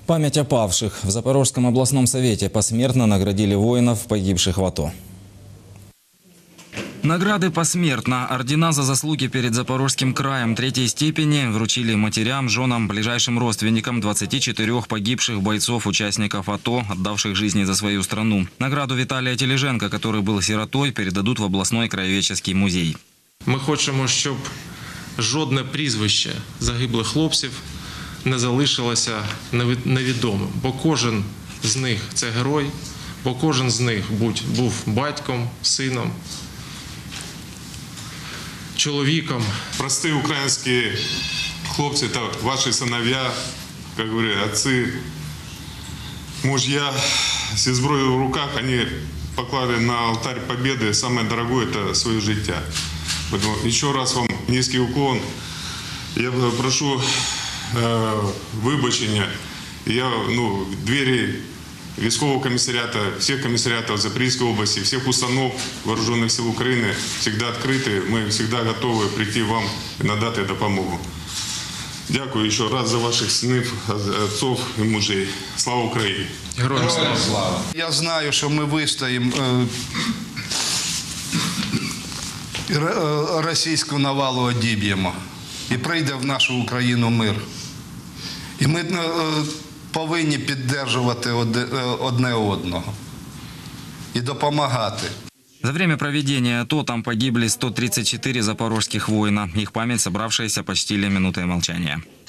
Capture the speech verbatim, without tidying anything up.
Память о павших. В Запорожском областном совете посмертно наградили воинов, погибших в АТО. Награды посмертно. Ордена за заслуги перед Запорожским краем третьей степени вручили матерям, женам, ближайшим родственникам двадцати четырёх погибших бойцов, участников АТО, отдавших жизни за свою страну. Награду Виталия Тележенко, который был сиротой, передадут в областной краєведческий музей. Ми хочемо, щоб жодне прізвище загиблих хлопців не залишилося невідомим, бо кожен з них – це герой, бо кожен з них був батьком, сином, чоловіком. Прості українські хлопці та ваші синов'я, як говорять, отці, мужья зі зброєю в руках, вони поклали на алтарь победы самое дорогое – это свое життя. Поэтому еще раз вам низкий уклон. Я прошу э, вибачення. Я, ну, двері військового комісаріату, всіх комісаріатів Запорізької області, всіх установ Вооружених сил України завжди відкриті. Ми завжди готові прийти вам і надати допомогу. Дякую ще раз за ваших синів, отців і мужей. Слава Україні! Героям слава! Я знаю, що ми вистоїмо російську навалу, одіб'ємо і прийде в нашу Україну мир. І ми повинні підтримувати одне одного і допомагати. За время проведения АТО там погибли сто тридцать четыре запорожских воина. Их память собравшиеся почтили минутой молчания.